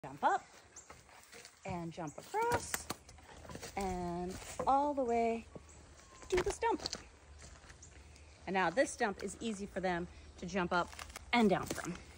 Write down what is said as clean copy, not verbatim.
Jump up and jump across and all the way to the stump. And now this stump is easy for them to jump up and down from.